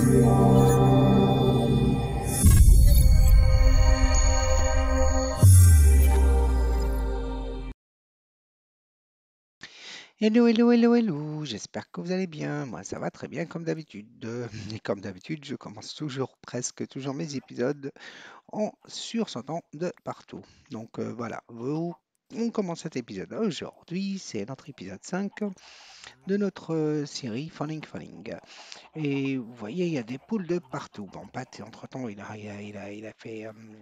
Hello, hello, hello, hello, j'espère que vous allez bien. Moi, ça va très bien comme d'habitude. Et comme d'habitude, je commence presque toujours mes épisodes en sursautant de partout. Donc voilà, on commence cet épisode aujourd'hui. C'est notre épisode 5 de notre série Falling. Et vous voyez, il y a des poules de partout. Bon, Pat, entre-temps, il a fait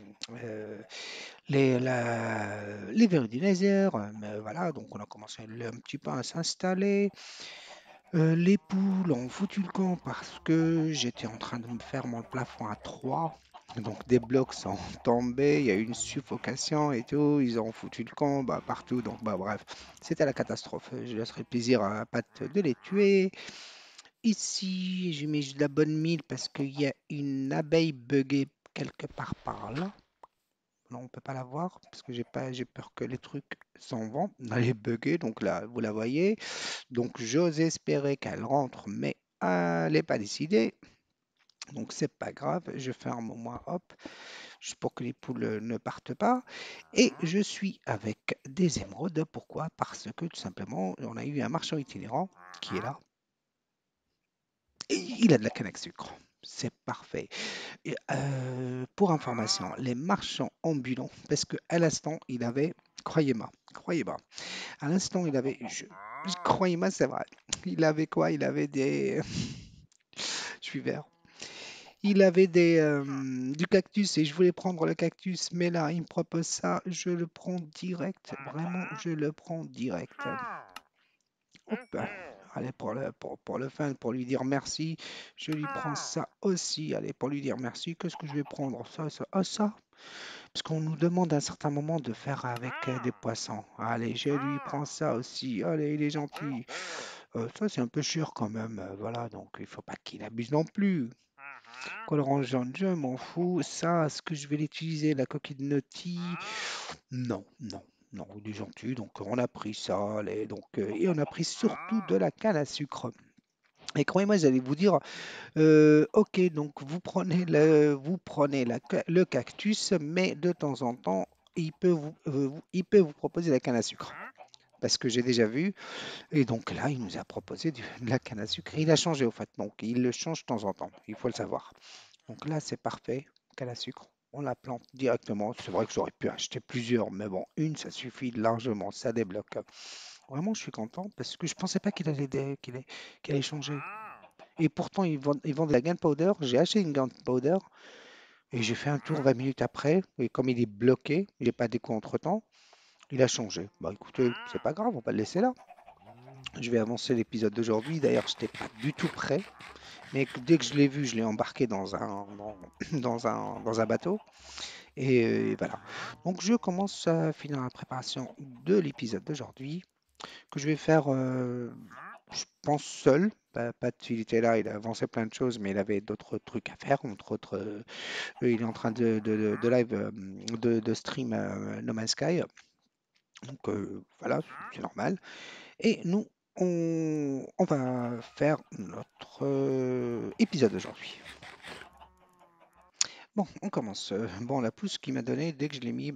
les verrues du laser. Mais voilà, donc on a commencé un petit peu à s'installer. Les poules ont foutu le camp parce que j'étais en train de me faire mon plafond à 3. Donc des blocs sont tombés, il y a eu une suffocation et tout, ils ont foutu le camp partout. Donc bref, c'était la catastrophe. Je laisserai plaisir à Pat de les tuer. Ici, j'ai mis de la bonne mine parce qu'il y a une abeille buggée quelque part par là. Non, on peut pas la voir parce que j'ai peur que les trucs s'en vont. Elle est buggée, donc là, vous la voyez. Donc j'ose espérer qu'elle rentre, mais elle n'est pas décidée. Donc c'est pas grave, je ferme moi, hop, juste pour que les poules ne partent pas. Et je suis avec des émeraudes. Pourquoi? Parce que tout simplement, on a eu un marchand itinérant qui est là. Et il a de la canne à sucre. C'est parfait. Et, pour information, les marchands ambulants, parce qu'à l'instant, il avait, croyez-moi, à l'instant, il avait, croyez-moi, c'est vrai, il avait quoi? Il avait des, je suis vert. Il avait du cactus et je voulais prendre le cactus, mais là, il me propose ça, je le prends direct. Vraiment, je le prends direct. Hop. Allez, pour le fun, pour lui dire merci, je lui prends ça aussi. Allez, pour lui dire merci, qu'est-ce que je vais prendre? Ça. Ah, ça? Parce qu'on nous demande à un certain moment de faire avec des poissons. Allez, je lui prends ça aussi. Allez, il est gentil. Ça, c'est un peu cher quand même. Voilà, donc il faut pas qu'il abuse non plus. Colorant jaune, je m'en fous. Ça, est-ce que je vais l'utiliser, la coquille de Nutty? Non, il est gentil. Donc, on a pris ça. Allez, donc, et on a pris surtout de la canne à sucre. Et croyez-moi, j'allais vous dire, ok, donc vous prenez le cactus, mais de temps en temps, il peut vous proposer la canne à sucre. Parce que j'ai déjà vu, et donc là, il nous a proposé de la canne à sucre. Il a changé au fait, donc il le change de temps en temps, il faut le savoir. Donc là, c'est parfait, canne à sucre. On la plante directement. C'est vrai que j'aurais pu acheter plusieurs, mais bon, une, ça suffit largement, ça débloque. Vraiment, je suis content parce que je pensais pas qu'il allait changer. Et pourtant, ils vendent de la gunpowder. J'ai acheté une gunpowder et j'ai fait un tour 20 minutes après. Et comme il est bloqué, il n'est pas déco entre-temps, il a changé. Bah écoutez, c'est pas grave, on va le laisser là. Je vais avancer l'épisode d'aujourd'hui. D'ailleurs, je n'étais pas du tout prêt. Mais dès que je l'ai vu, je l'ai embarqué dans un bateau. Et voilà. Donc, je commence à finir la préparation de l'épisode d'aujourd'hui, que je vais faire, je pense, seul. Pat, il était là, il a avancé plein de choses, mais il avait d'autres trucs à faire. Entre autres, il est en train de live, de stream No Man's Sky. Donc, voilà, c'est normal. Et nous, on va faire notre épisode aujourd'hui. Bon, on commence. Bon, la pousse qu'il m'a donnée, dès que je l'ai mis,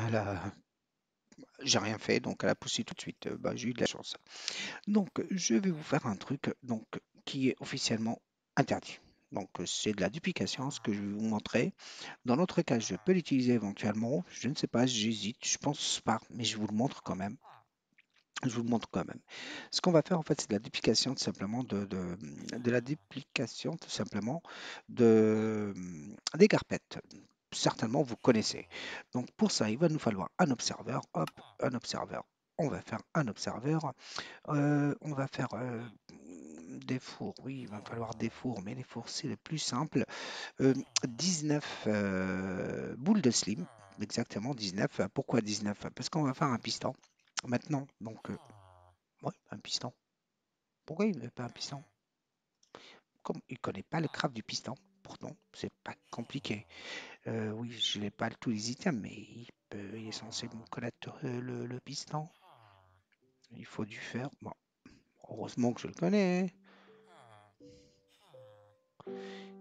j'ai rien fait, donc elle a poussé tout de suite. J'ai eu de la chance. Donc, je vais vous faire un truc donc, qui est officiellement interdit. Donc, c'est de la duplication, ce que je vais vous montrer. Dans notre cas, je peux l'utiliser éventuellement. Je ne sais pas, j'hésite, je pense pas, mais je vous le montre quand même. Je vous le montre quand même. Ce qu'on va faire, en fait, c'est de la duplication tout simplement de la duplication tout simplement des carpettes. Certainement, vous connaissez. Donc, pour ça, il va nous falloir un observeur. Hop, un observeur. On va faire un observeur. On va faire des fours. Oui, il va falloir des fours, mais les fours, c'est le plus simple. 19 boules de slim. Exactement, 19. Pourquoi 19? Parce qu'on va faire un piston. Maintenant, donc, ouais, un piston. Pourquoi il ne veut pas un piston? Comme il ne connaît pas le craft du piston. Pourtant, c'est pas compliqué. Oui, je n'ai pas tous les items, mais il est censé me connaître le piston. Il faut du fer. Bon, heureusement que je le connais.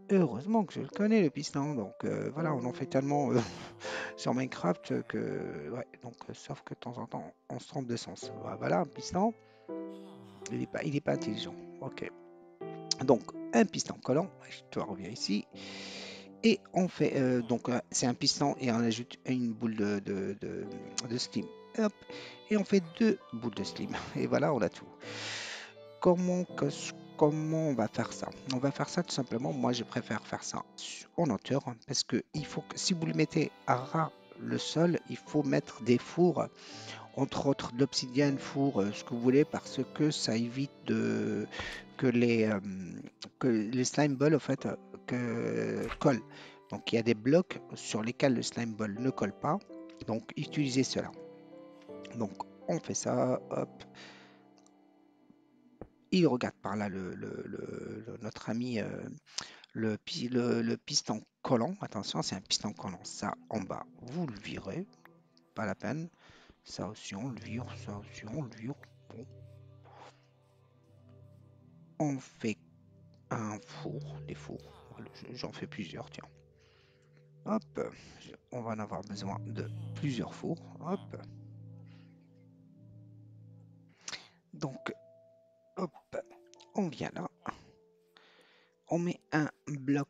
Heureusement que je le connais, le piston. Donc voilà, on en fait tellement sur Minecraft que... Ouais, donc sauf que de temps en temps, on se trompe de sens. Voilà, un piston, il est pas intelligent. Ok. Donc, un piston collant, je te reviens ici. Et on fait, donc c'est un piston et on ajoute une boule de steam. Hop, et on fait deux boules de steam. Et voilà, on a tout. Comment, comment on va faire ça? On va faire ça tout simplement. Moi, je préfère faire ça en hauteur parce que il faut que si vous le mettez à ras le sol, il faut mettre des fours, entre autres de l'obsidienne, four, ce que vous voulez, parce que ça évite que que les slime balls en fait collent. Donc il y a des blocs sur lesquels le slime ball ne colle pas. Donc utilisez cela. Donc on fait ça, hop. Il regarde par là notre ami le piston collant. Attention, c'est un piston collant. Ça en bas, vous le virez, pas la peine. Ça aussi on le vire, ça aussi on le vire. Bon, on fait un four, des fours. Voilà, j'en fais plusieurs, tiens. Hop, on va en avoir besoin de plusieurs fours. Hop, donc, hop, on vient là. On met un bloc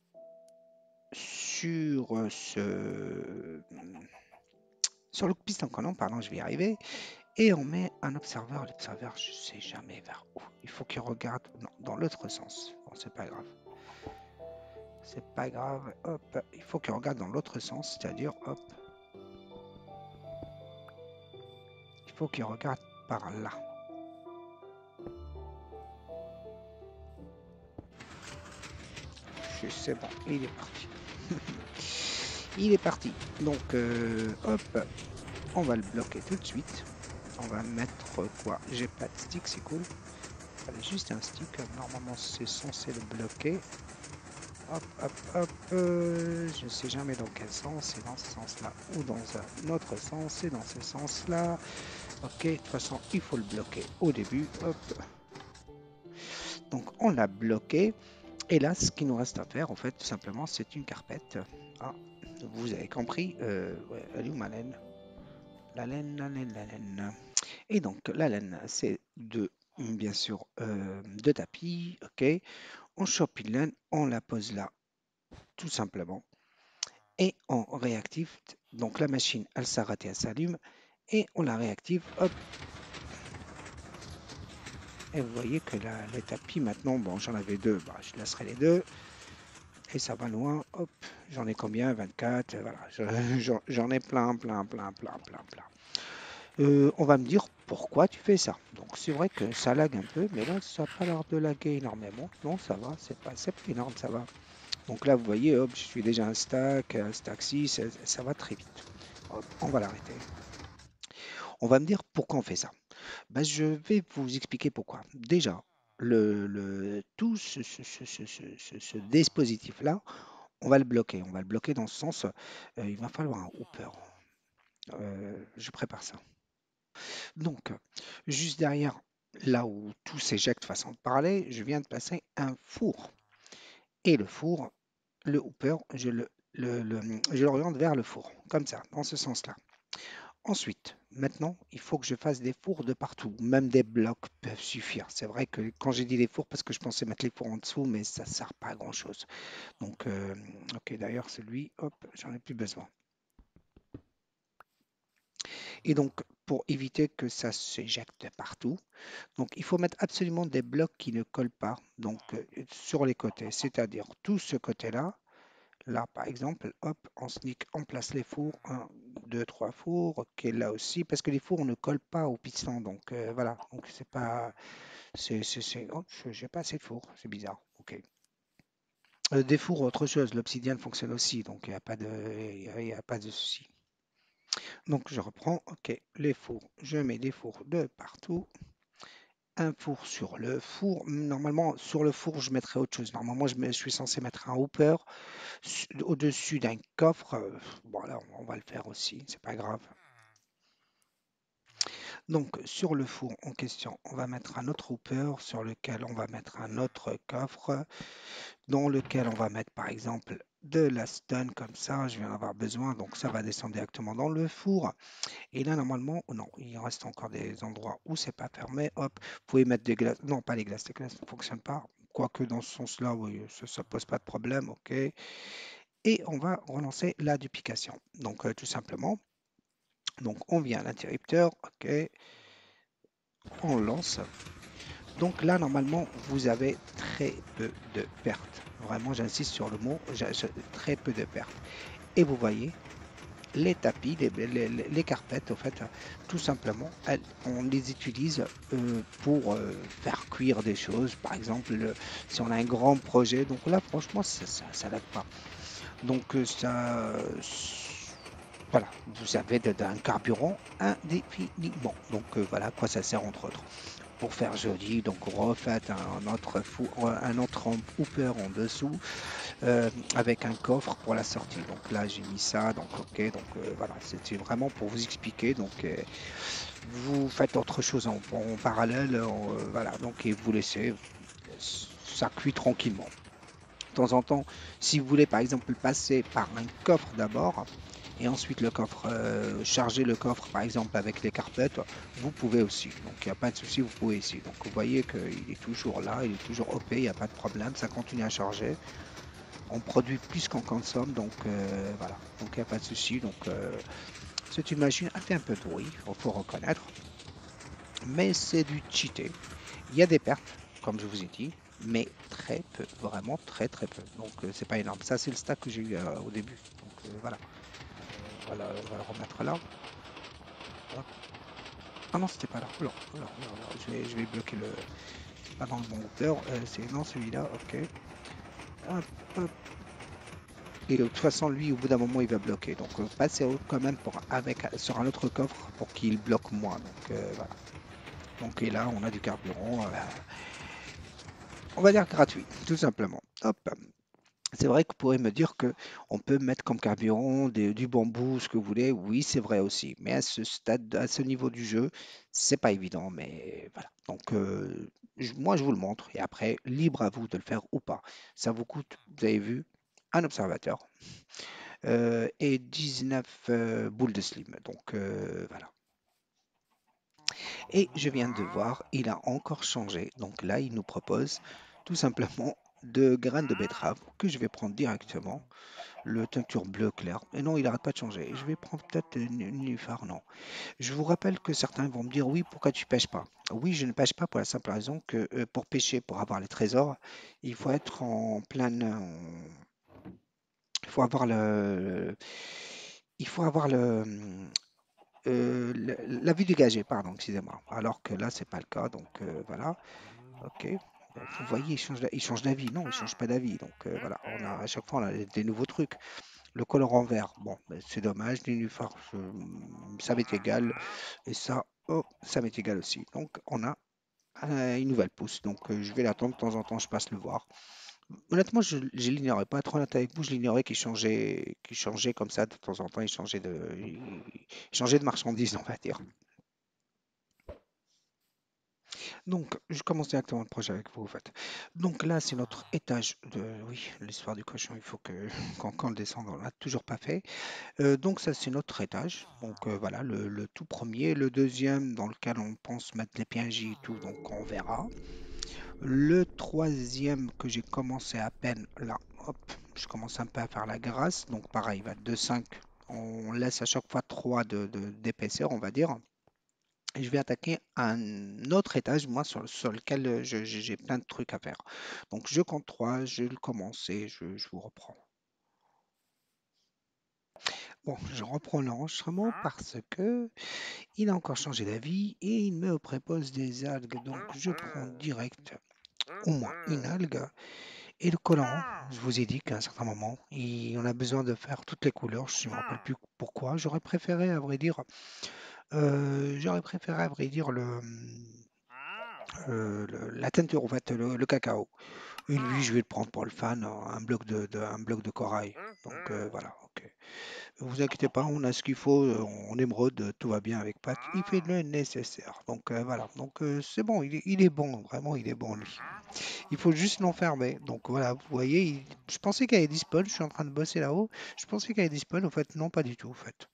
sur sur le piston collant, pardon, je vais y arriver. Et on met un observeur. L'observeur, je sais jamais vers où. Il faut qu'il regarde dans l'autre sens. Bon, c'est pas grave. C'est pas grave. Hop, il faut qu'il regarde dans l'autre sens, c'est-à-dire, hop, il faut qu'il regarde par là. C'est bon, il est parti. Il est parti. Donc, hop, on va le bloquer tout de suite. On va mettre quoi? J'ai pas de stick, c'est cool. Allez, juste un stick. Normalement, c'est censé le bloquer. Hop, hop, hop. Je ne sais jamais dans quel sens. C'est dans ce sens-là ou dans un autre sens. C'est dans ce sens-là. Ok, de toute façon, il faut le bloquer au début. Hop. Donc, on l'a bloqué. Et là, ce qu'il nous reste à faire, en fait, tout simplement, c'est une carpette. Ah, vous avez compris. Ouais, elle est où ma laine? La laine, la laine, la laine. Et donc, la laine, c'est bien sûr, de tapis. Ok. On chope une laine, on la pose là, tout simplement. Et on réactive. Donc, la machine, elle s'arrête et elle s'allume. Et on la réactive. Hop. Et vous voyez que les tapis, maintenant, bon, j'en avais deux. Bah, je laisserai les deux. Et ça va loin. Hop. J'en ai combien? 24. Voilà. J'en ai plein, plein, plein, plein, plein, plein. On va me dire pourquoi tu fais ça. Donc c'est vrai que ça lag un peu, mais là ça n'a pas l'air de laguer énormément. Non, ça va, c'est pas énorme, ça va. Donc là vous voyez, hop, je suis déjà un stack 6, ça va très vite. Hop, on va l'arrêter. On va me dire pourquoi on fait ça. Ben, je vais vous expliquer pourquoi. Déjà, tout ce dispositif-là, on va le bloquer. On va le bloquer dans ce sens, il va falloir un hooper. Je prépare ça. Donc, juste derrière, là où tout s'éjecte façon de parler, je viens de placer un four. Et le four, le hooper, je l'oriente vers le four, comme ça, dans ce sens-là. Ensuite, maintenant, il faut que je fasse des fours de partout. Même des blocs peuvent suffire. C'est vrai que quand j'ai dit les fours, parce que je pensais mettre les fours en dessous, mais ça ne sert pas à grand-chose. Donc, ok, d'ailleurs, celui, hop, j'en ai plus besoin. Et donc, pour éviter que ça s'éjecte partout, donc il faut mettre absolument des blocs qui ne collent pas, donc sur les côtés, c'est-à-dire tout ce côté-là. Là, par exemple, hop, on place les fours, un, 2, 3 fours, ok, là aussi, parce que les fours ne collent pas au piston, donc voilà, donc c'est pas, oh, j'ai pas assez de fours, c'est bizarre, ok. Des fours, autre chose, l'obsidienne fonctionne aussi, donc il n'y a pas de, il y a pas de souci. Donc je reprends, ok, les fours, je mets des fours de partout. Un four sur le four. Normalement, sur le four, je mettrais autre chose. Normalement, je suis censé mettre un hooper au-dessus d'un coffre. Bon, là, on va le faire aussi, c'est pas grave. Donc, sur le four en question, on va mettre un autre hooper sur lequel on va mettre un autre coffre, dans lequel on va mettre par exemple de la stun comme ça, je vais en avoir besoin, donc ça va descendre directement dans le four. Et là, normalement, oh non, il reste encore des endroits où c'est pas fermé. Hop, vous pouvez mettre des glaces. Non, pas les glaces ne fonctionnent pas. Quoique dans ce sens-là, oui, ça pose pas de problème, ok. Et on va relancer la duplication. Donc, tout simplement, donc on vient à l'interrupteur, ok, on lance. Donc là, normalement, vous avez très peu de pertes. Vraiment, j'insiste sur le mot, très peu de pertes. Et vous voyez, les tapis, les carpettes, en fait, tout simplement, on les utilise pour faire cuire des choses. Par exemple, si on a un grand projet, donc là, franchement, ça n'aide pas. Donc, voilà, vous avez un carburant indéfiniment. Donc, voilà à quoi ça sert, entre autres pour faire joli. Donc refaites un autre hooper en dessous avec un coffre pour la sortie. Donc là j'ai mis ça, donc ok, donc voilà, c'était vraiment pour vous expliquer. Donc vous faites autre chose en parallèle, voilà, donc et vous laissez ça cuit tranquillement. De temps en temps, si vous voulez par exemple passer par un coffre d'abord, et ensuite le coffre, charger le coffre par exemple avec les carpettes, vous pouvez aussi. Donc il n'y a pas de souci, vous pouvez ici. Donc vous voyez qu'il est toujours là, il est toujours OP, il n'y a pas de problème, ça continue à charger. On produit plus qu'on consomme, donc voilà. Donc il n'y a pas de souci. Donc c'est une machine, elle fait un peu de bruit, il faut reconnaître, mais c'est du cheaté. Il y a des pertes, comme je vous ai dit, mais très peu, vraiment très très peu. Donc c'est pas énorme. Ça c'est le stack que j'ai eu au début. Donc voilà. Voilà, on va le remettre là. Hop. Ah non, c'était pas là. Oula, oula, oula, oula. Je vais bloquer le. C'est pas dans le bon hauteur. C'est non celui-là, ok. Hop, hop. Et de toute façon, lui, au bout d'un moment, il va bloquer. Donc passez quand même sur un autre coffre pour qu'il bloque moins. Donc voilà. Donc et là, on a du carburant, on va dire gratuit, tout simplement. Hop. C'est vrai que vous pourrez me dire que on peut mettre comme carburant du bambou, ce que vous voulez. Oui, c'est vrai aussi. Mais à ce stade, à ce niveau du jeu, c'est pas évident. Mais voilà. Donc, moi, je vous le montre. Et après, libre à vous de le faire ou pas. Ça vous coûte, vous avez vu, un observateur et 19 boules de slim. Donc, voilà. Et je viens de voir, il a encore changé. Donc là, il nous propose tout simplement de graines de betterave que je vais prendre directement le teinture bleu clair. Et non, il n'arrête pas de changer. Je vais prendre peut-être une nénuphar, non. Je vous rappelle que certains vont me dire, oui, pourquoi tu pêches pas? Oui, je ne pêche pas pour la simple raison que pour pêcher, pour avoir les trésors, il faut être en pleine... il faut avoir il faut avoir la vue dégagée, pardon, excusez-moi. Alors que là, c'est pas le cas, donc voilà. Ok. Bon, vous voyez, il change d'avis. Non, il change pas d'avis. Donc voilà, à chaque fois, on a des nouveaux trucs. Le colorant vert, bon, ben, c'est dommage. Nénuphar, ça m'est égal. Et ça, oh, ça m'est égal aussi. Donc, on a une nouvelle pousse. Donc, je vais l'attendre. De temps en temps, je passe le voir. Honnêtement, je l'ignorais. Pas trop honnête avec vous, je l'ignorais qu'il changeait comme ça de temps en temps. Il changeait de marchandise, on va dire. Donc, je commence directement le projet avec vous, en fait. Donc là, c'est notre étage de... Oui, l'histoire du cochon, il faut que quand on le descend, on l'a toujours pas fait. Donc ça, c'est notre étage. Donc voilà, le tout premier. Le deuxième, dans lequel on pense mettre les PNJ et tout, donc on verra. Le troisième que j'ai commencé à peine, là, hop, je commence un peu à faire la grâce. Donc pareil, il va de 5. On laisse à chaque fois 3 d'épaisseur, on va dire. Et je vais attaquer un autre étage, moi, sur lequel j'ai plein de trucs à faire. Donc je compte 3, je le commence et je vous reprends. Bon, je reprends l'enregistrement parce que il a encore changé d'avis et il me propose des algues. Donc je prends direct au moins une algue. Et le colorant, je vous ai dit qu'à un certain moment, on a besoin de faire toutes les couleurs. Je ne me rappelle plus pourquoi. J'aurais préféré à vrai dire la teinture, en fait, le cacao. Et lui, je vais le prendre pour le fan, un bloc de corail. Donc voilà, ok. Vous inquiétez pas, on a ce qu'il faut en émeraude, tout va bien avec Pat. Il fait le nécessaire. Donc voilà, donc c'est bon, il est bon, vraiment, il est bon lui. Il faut juste l'enfermer. Donc voilà, vous voyez, je pensais qu'il y avait des spawns, je suis en train de bosser là-haut. Je pensais qu'il y avait des spawns, en fait, non, pas du tout, en fait.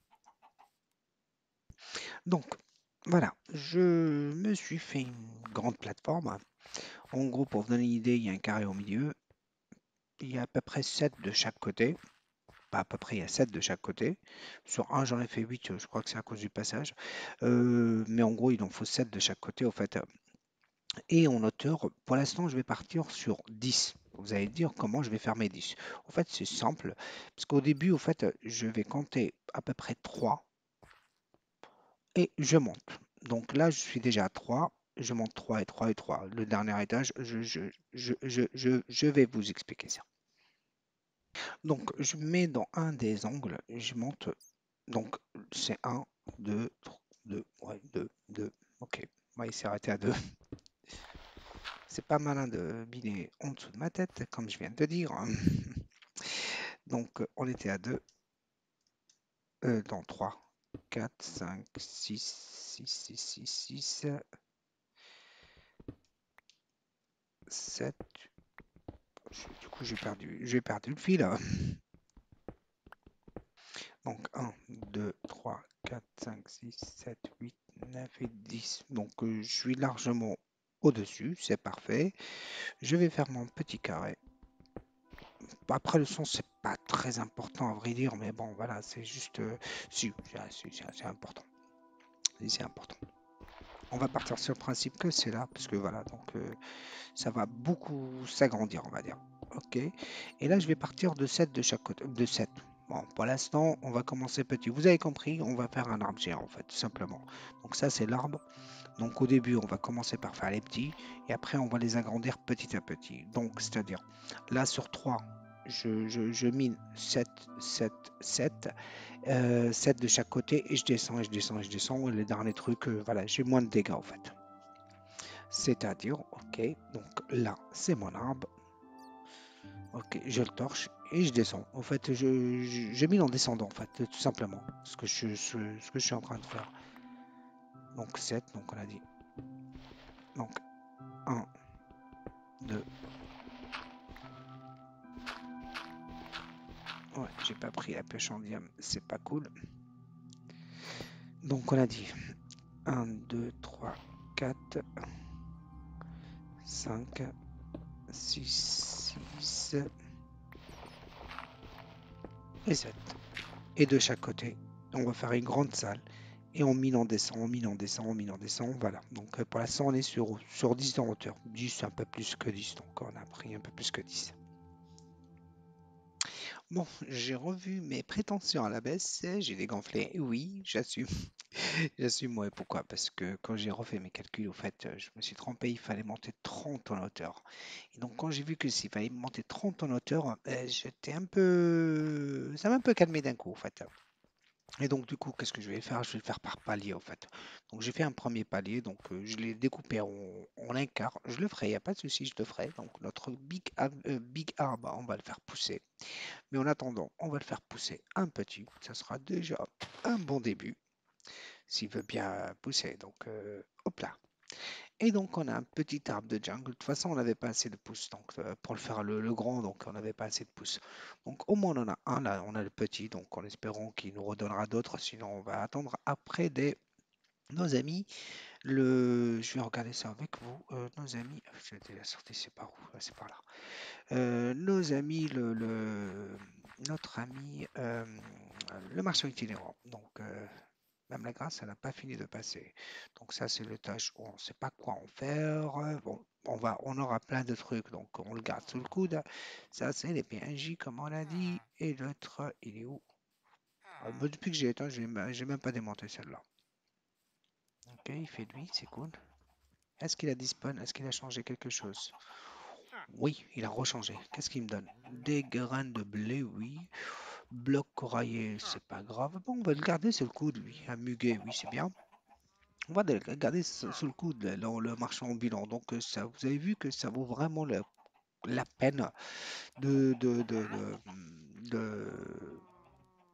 Donc voilà, je me suis fait une grande plateforme. En gros, pour vous donner une idée, il y a un carré au milieu. Il y a à peu près 7 de chaque côté. Pas à peu près, il y a 7 de chaque côté. Sur un, j'en ai fait 8, je crois que c'est à cause du passage. Mais en gros, il en faut 7 de chaque côté, au fait. Et en hauteur, pour l'instant, je vais partir sur 10. Vous allez dire comment je vais faire mes 10. En fait, c'est simple, parce qu'au début, au fait, je vais compter à peu près 3 et je monte. Donc là, je suis déjà à 3. Je monte 3 et 3 et 3. Le dernier étage, je vais vous expliquer ça. Donc, je mets dans un des angles, je monte. Donc, c'est 1, 2, 2, ouais, 2, 2. Ok, on va essayer d'arrêter à 2. C'est pas malin de miner en dessous de ma tête, comme je viens de te dire. Donc, on était à 2, dans 3, 4, 5, 6, 6, 6, 6, 6, 7. Du coup, j'ai perdu le fil. Donc 1, 2, 3, 4, 5, 6, 7, 8, 9 et 10. Donc je suis largement au-dessus, c'est parfait. Je vais faire mon petit carré. Après le son, c'est pas très important à vrai dire, mais bon voilà, c'est juste... si, c'est important. C'est important. On va partir sur le principe que c'est là, parce que voilà, donc ça va beaucoup s'agrandir, on va dire. Ok. Et là, je vais partir de 7 de chaque côté. De 7. Bon, pour l'instant, on va commencer petit. Vous avez compris, on va faire un arbre géant, en fait, tout simplement. Donc ça, c'est l'arbre. Donc au début, on va commencer par faire les petits, et après, on va les agrandir petit à petit. Donc, c'est-à-dire, là, sur 3, je mine 7, 7, 7, 7 de chaque côté, et je descends, et je descends, et je descends. Et les derniers trucs, voilà, j'ai moins de dégâts, en fait. C'est-à-dire, ok, donc là, c'est mon arbre. Ok, je le torche et je descends. En fait, je mine en descendant, en fait, tout simplement. Ce que je suis en train de faire. Donc 7, donc on a dit. Donc 1, 2. Ouais, j'ai pas pris la pêche en diam, c'est pas cool. Donc on a dit 1, 2, 3, 4, 5, 6, 6 et 7. Et de chaque côté, on va faire une grande salle. Et on mine, on descend, on mine, on descend, on mine, on descend. Voilà. Donc pour l'instant, on est sur 10 en hauteur. 10, un peu plus que 10. Donc on a pris un peu plus que 10. Bon, j'ai revu mes prétentions à la baisse. J'ai dégonflé. Oui, j'assume. J'assume, ouais. Pourquoi? Parce que quand j'ai refait mes calculs, au fait, je me suis trompé. Il fallait monter 30 en hauteur. Et donc quand j'ai vu que s'il fallait monter 30 en hauteur, j'étais un peu... Ça m'a un peu calmé d'un coup, en fait. Et donc, du coup, qu'est-ce que je vais faire? Je vais le faire par palier, en fait. Donc, j'ai fait un premier palier. Donc, je l'ai découpé en un quart. Je le ferai, il n'y a pas de souci, je le ferai. Donc, notre big arbre, on va le faire pousser. Mais en attendant, on va le faire pousser un petit. Ça sera déjà un bon début, s'il veut bien pousser. Donc, hop là. Et donc, on a un petit arbre de jungle. De toute façon, on n'avait pas assez de pousses donc, pour le faire le grand, donc on n'avait pas assez de pousses. Donc, au moins, on en a un là, on a le petit, donc en espérant qu'il nous redonnera d'autres. Sinon, on va attendre après nos amis. Je vais regarder ça avec vous. Nos amis, je vais la sortie, c'est par où? C'est par là. Nos amis, notre ami, le marchand itinérant. Donc, même la grâce, elle n'a pas fini de passer. Donc ça, c'est le tâche où on ne sait pas quoi en faire. Bon, on aura plein de trucs, donc on le garde sous le coude. Ça, c'est les PNJ, comme on a dit. Et l'autre, il est où? Depuis que j'ai éteint, j'ai même pas démonté celle-là. Ok, il fait lui, c'est cool. Est-ce qu'il a dispawn? Est-ce qu'il a changé quelque chose? Oui, il a rechangé. Qu'est-ce qu'il me donne? Des grains de blé, oui. Bloc coraillé, c'est pas grave. Bon, on va le garder sous le coude, lui. Un muguet, oui, c'est bien. On va le garder sous le coude, là, dans le marchand ambulant. Donc, ça, vous avez vu que ça vaut vraiment la peine de, de, de, de- de-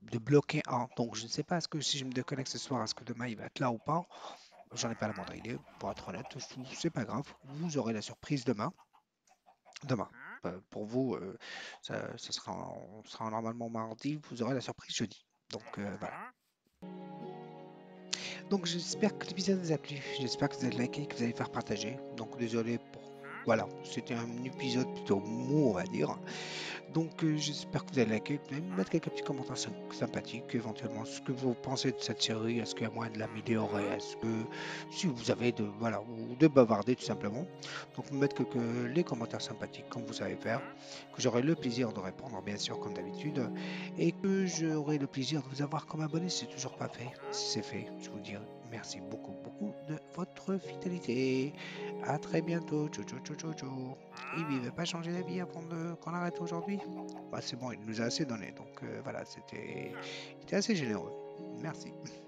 de bloquer un. Donc je ne sais pas, est-ce que si je me déconnecte ce soir, est-ce que demain il va être là ou pas? J'en ai pas la moindre idée, pour être honnête. C'est pas grave. Vous aurez la surprise demain. Demain. Pour vous, ça sera, on sera normalement mardi. Vous aurez la surprise jeudi. Donc voilà. Donc j'espère que l'épisode vous a plu. J'espère que vous allez liker, que vous allez faire partager. Donc désolé pour. Voilà, c'était un épisode plutôt mou, on va dire. Donc j'espère que vous allez liker, même mettre quelques petits commentaires sympathiques, éventuellement ce que vous pensez de cette série, est-ce qu'il y a moyen de l'améliorer, est-ce que si vous avez de voilà ou de bavarder tout simplement. Donc mettre les commentaires sympathiques comme vous savez faire, que j'aurai le plaisir de répondre bien sûr comme d'habitude, et que j'aurai le plaisir de vous avoir comme abonné si c'est toujours pas fait. Si c'est fait, je vous dis merci beaucoup beaucoup de votre fidélité. À très bientôt. Ciao ciao ciao ciao ciao. Et il ne va pas changer d'avis avant qu'on arrête aujourd'hui. Bah, c'est bon, il nous a assez donné. Donc voilà, c'était assez généreux. Merci.